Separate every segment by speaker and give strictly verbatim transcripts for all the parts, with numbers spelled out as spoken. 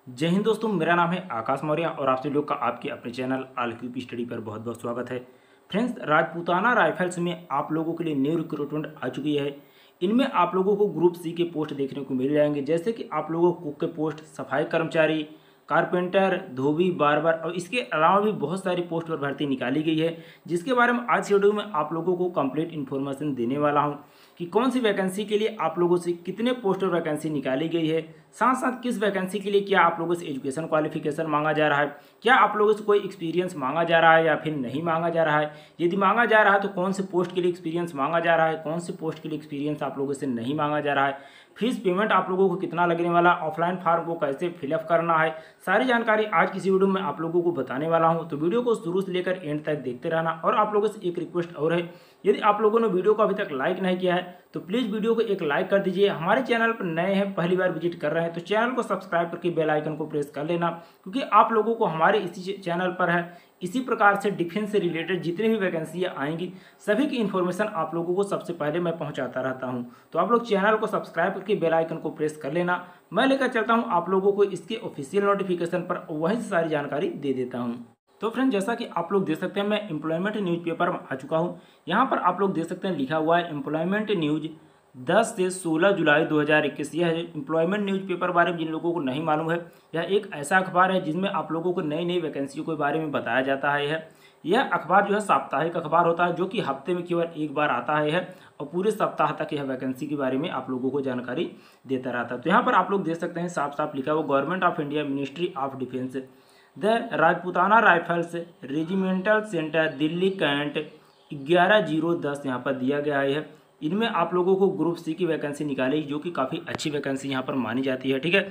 Speaker 1: जय हिंद दोस्तों, मेरा नाम है आकाश मौर्य और आप सभी लोग का आपके अपने चैनल ऑल क्यूपी स्टडी पर बहुत बहुत स्वागत है। फ्रेंड्स, राजपूताना राइफल्स में आप लोगों के लिए न्यू रिक्रूटमेंट आ चुकी है। इनमें आप लोगों को ग्रुप सी के पोस्ट देखने को मिल जाएंगे, जैसे कि आप लोगों को कुक के पोस्ट, सफाई कर्मचारी, कारपेंटर, धोबी, बार्बर और इसके अलावा भी बहुत सारी पोस्ट पर भर्ती निकाली गई है, जिसके बारे में आज वीडियो में आप लोगों को कंप्लीट इन्फॉर्मेशन देने वाला हूं कि कौन सी वैकेंसी के लिए आप लोगों से कितने पोस्ट और वैकेंसी निकाली गई है, साथ साथ किस वैकेंसी के लिए क्या आप लोगों से एजुकेशन क्वालिफिकेशन मांगा जा रहा है, क्या आप लोगों से कोई एक्सपीरियंस मांगा जा रहा है या फिर नहीं मांगा जा रहा है। यदि मांगा जा रहा है तो कौन से पोस्ट के लिए एक्सपीरियंस मांगा जा रहा है, कौन से पोस्ट के लिए एक्सपीरियंस आप लोगों से नहीं मांगा जा रहा है, फीस पेमेंट आप लोगों को कितना लगने वाला, ऑफलाइन फॉर्म को कैसे फिलअप करना है, सारी जानकारी आज किसी वीडियो में आप लोगों को बताने वाला हूं। तो वीडियो को शुरू से लेकर एंड तक देखते रहना। और आप लोगों से एक रिक्वेस्ट और है, यदि आप लोगों ने वीडियो को अभी तक लाइक नहीं किया है तो प्लीज़ वीडियो को एक लाइक कर दीजिए। हमारे चैनल पर नए हैं, पहली बार विजिट कर रहे हैं तो चैनल को सब्सक्राइब करके बेल आइकन को प्रेस कर लेना, क्योंकि आप लोगों को हमारे इसी चैनल पर है इसी प्रकार से डिफेंस से रिलेटेड जितनी भी वैकेंसियाँ आएंगी सभी की इन्फॉर्मेशन आप लोगों को सबसे पहले मैं पहुंचाता रहता हूं। तो आप लोग चैनल को सब्सक्राइब करके बेल आइकन को प्रेस कर लेना। मैं लेकर चलता हूं आप लोगों को इसके ऑफिशियल नोटिफिकेशन पर, वहीं से सारी जानकारी दे देता हूं। तो फ्रेंड, जैसा कि आप लोग देख सकते हैं, मैं एम्प्लॉयमेंट न्यूज़पेपर में आ चुका हूँ। यहाँ पर आप लोग देख सकते हैं लिखा हुआ है एम्प्लॉयमेंट न्यूज दस से सोलह जुलाई दो हज़ार इक्कीस। यह है एम्प्लॉयमेंट न्यूज़पेपर बारे में जिन लोगों को नहीं मालूम है, यह एक ऐसा अखबार है जिसमें आप लोगों को नई नई वैकेंसियों के बारे में बताया जाता है। यह अखबार जो है साप्ताहिक अखबार होता है, जो कि हफ्ते में केवल एक बार आता है और पूरे सप्ताह तक यह वैकेंसी के बारे में आप लोगों को जानकारी देता रहता है। तो यहाँ पर आप लोग देख सकते हैं साफ साफ लिखा हुआ government of India, ministry of defence, the Rajputana rifles regimental centre, Delhi Cantt ग्यारह जीरो दस यहाँ पर दिया गया है। इनमें आप लोगों को ग्रुप सी की वैकेंसी निकाली, जो कि काफ़ी अच्छी वैकेंसी यहाँ पर मानी जाती है। ठीक है,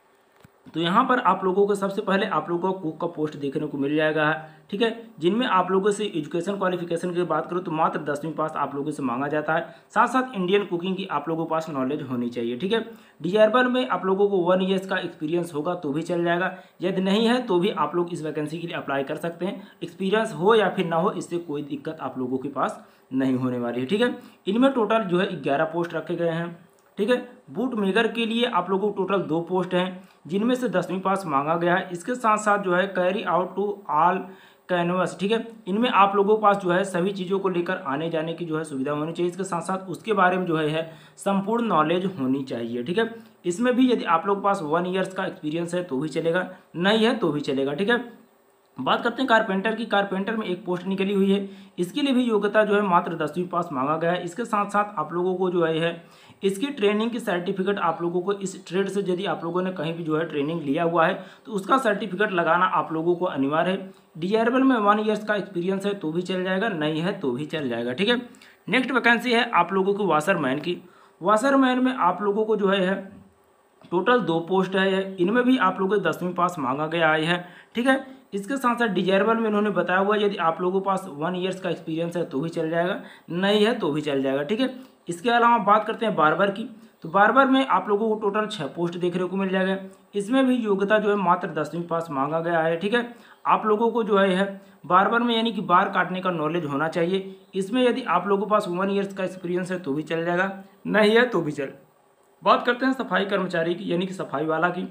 Speaker 1: तो यहाँ पर आप लोगों को सबसे पहले आप लोगों को कुक का पोस्ट देखने को मिल जाएगा। ठीक है, जिनमें आप लोगों से एजुकेशन क्वालिफिकेशन की बात करूँ तो मात्र दसवीं पास आप लोगों से मांगा जाता है। साथ साथ इंडियन कुकिंग की आप लोगों के पास नॉलेज होनी चाहिए। ठीक है, डिजायरेबल में आप लोगों को वन ईयर्स का एक्सपीरियंस होगा तो भी चल जाएगा, यदि नहीं है तो भी आप लोग इस वैकेंसी के लिए अप्लाई कर सकते हैं। एक्सपीरियंस हो या फिर ना हो, इससे कोई दिक्कत आप लोगों के पास नहीं होने वाली है। ठीक है, इनमें टोटल जो है ग्यारह पोस्ट रखे गए हैं। ठीक है, बूट मेकर के लिए आप लोगों को टोटल दो पोस्ट हैं, जिनमें से दसवीं पास मांगा गया है। इसके साथ साथ जो है carry out to all canvas. ठीक है, इनमें आप लोगों के पास जो है सभी चीज़ों को लेकर आने जाने की जो है सुविधा होनी चाहिए। इसके साथ साथ उसके बारे में जो है, है संपूर्ण नॉलेज होनी चाहिए। ठीक है, इसमें भी यदि आप लोगों के पास वन ईयर्स का एक्सपीरियंस है तो भी चलेगा, नहीं है तो भी चलेगा। ठीक है, बात करते हैं कारपेंटर की। कारपेंटर में एक पोस्ट निकली हुई है, इसके लिए भी योग्यता जो है मात्र दसवीं पास मांगा गया है। इसके साथ साथ आप लोगों को जो है, है इसकी ट्रेनिंग की सर्टिफिकेट आप लोगों को इस ट्रेड से यदि आप लोगों ने कहीं भी जो है ट्रेनिंग लिया हुआ है तो उसका सर्टिफिकेट लगाना आप लोगों को अनिवार्य है। डिजायरेबल में वन ईयर्स का एक्सपीरियंस है तो भी चल जाएगा, नहीं है तो भी चल जाएगा। ठीक है, नेक्स्ट वैकेंसी है आप लोगों को वाशरमैन की। वाशरमैन में आप लोगों को जो है, है टोटल दो पोस्ट है, इनमें भी आप लोगों को दसवीं पास मांगा गया है। ठीक है, इसके साथ साथ डिजायरेबल में इन्होंने बताया हुआ है यदि आप लोगों के पास वन ईयर्स का एक्सपीरियंस है तो भी चल जाएगा, नहीं है तो भी चल जाएगा। ठीक है, इसके अलावा बात करते हैं बार्बर की। तो बार्बर में आप लोगों को टोटल छः पोस्ट देखने को मिल जाएगा। इसमें भी योग्यता जो है मात्र दसवीं पास मांगा गया है। ठीक है, आप लोगों को जो है, है बार्बर में यानी कि बाल काटने का नॉलेज होना चाहिए। इसमें यदि आप लोगों के पास वन ईयर्स का एक्सपीरियंस है तो भी चल जाएगा, नहीं है तो भी चल। बात करते हैं सफाई कर्मचारी की, यानी कि सफाई वाला की।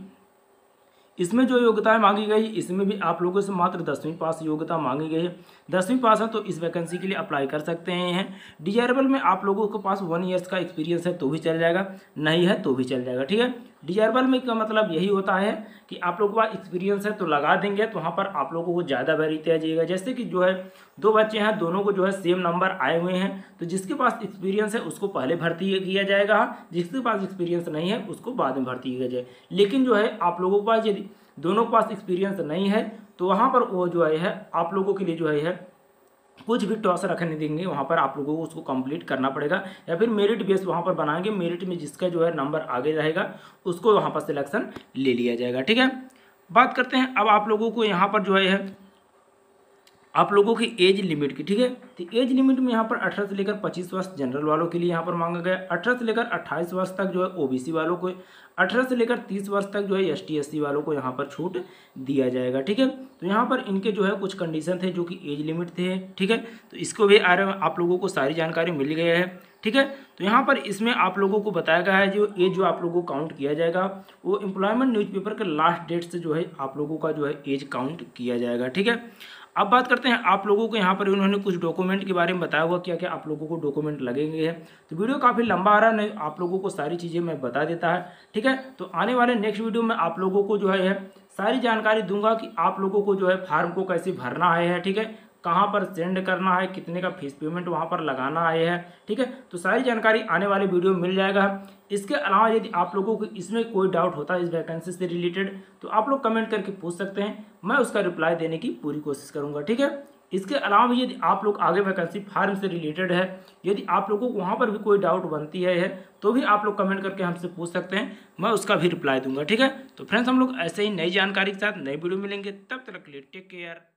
Speaker 1: इसमें जो योग्यताएं मांगी गई, इसमें भी आप लोगों से मात्र दसवीं पास योग्यता मांगी गई है। दसवीं पास है तो इस वैकेंसी के लिए अप्लाई कर सकते हैं। डिजायरेबल में आप लोगों के पास वन ईयर्स का एक्सपीरियंस है तो भी चल जाएगा, नहीं है तो भी चल जाएगा। ठीक है, डिजायरेबल में का मतलब यही होता है कि आप लोगों के पास एक्सपीरियंस है तो लगा देंगे, तो वहाँ पर आप लोगों को ज़्यादा वैरिटी आ जाएगा। जैसे कि जो है दो बच्चे हैं, दोनों को जो है सेम नंबर आए हुए हैं, तो जिसके पास एक्सपीरियंस है उसको पहले भर्ती किया जाएगा, जिसके पास एक्सपीरियंस नहीं है उसको बाद में भर्ती किया जाए। लेकिन जो है आप लोगों के पास यदि दोनों के पास एक्सपीरियंस नहीं है तो वहाँ पर वो जो है, है आप लोगों के लिए जो है, है कुछ भी टॉस रखने देंगे, वहाँ पर आप लोगों को उसको कंप्लीट करना पड़ेगा, या फिर मेरिट बेस वहाँ पर बनाएंगे। मेरिट में जिसका जो है नंबर आगे रहेगा उसको वहाँ पर सिलेक्शन ले लिया जाएगा। ठीक है, बात करते हैं अब आप लोगों को यहाँ पर जो है, है आप लोगों की एज लिमिट की, ठीक है। तो एज लिमिट में यहाँ पर अठारह से लेकर पच्चीस वर्ष जनरल वालों के लिए यहाँ पर मांगा गया, अठारह से लेकर अट्ठाईस वर्ष तक जो है ओबीसी वालों को, अठारह से लेकर तीस वर्ष तक जो है एस टी एस सी वालों को यहाँ पर छूट दिया जाएगा, ठीक है। तो यहाँ पर इनके जो है कुछ कंडीशन थे जो कि एज लिमिट थे, ठीक है। तो इसको भी आ रहे आप लोगों को सारी जानकारी मिल गई है, ठीक है। तो यहाँ पर इसमें आप लोगों को बताया गया है जो एज जो आप लोगों को काउंट किया जाएगा वो एम्प्लॉयमेंट न्यूज़पेपर के लास्ट डेट से जो है आप लोगों का जो है एज काउंट किया जाएगा, ठीक है। अब बात करते हैं आप लोगों को यहाँ पर उन्होंने कुछ डॉक्यूमेंट के बारे में बताया हुआ क्या क्या आप लोगों को डॉक्यूमेंट लगेंगे। तो वीडियो काफ़ी लंबा आ रहा है, नहीं आप लोगों को सारी चीज़ें मैं बता देता है, ठीक है। तो आने वाले नेक्स्ट वीडियो में आप लोगों को जो है सारी जानकारी दूंगा कि आप लोगों को जो है फार्म को कैसे भरना है, ठीक है, कहाँ पर सेंड करना है, कितने का फीस पेमेंट वहाँ पर लगाना है, ठीक है। तो सारी जानकारी आने वाले वीडियो में मिल जाएगा। इसके अलावा यदि आप लोगों को इसमें कोई डाउट होता है इस वैकेंसी से रिलेटेड तो आप लोग कमेंट करके पूछ सकते हैं, मैं उसका रिप्लाई देने की पूरी कोशिश करूँगा, ठीक है। इसके अलावा भी यदि आप लोग आगे वैकेंसी फार्म से रिलेटेड है, यदि आप लोगों को वहाँ पर भी कोई डाउट बनती है तो भी आप लोग कमेंट करके हमसे पूछ सकते हैं, मैं उसका भी रिप्लाई दूंगा, ठीक है। तो फ्रेंड्स हम लोग ऐसे ही नई जानकारी के साथ नई वीडियो मिलेंगे, तब तक के लिए टेक केयर।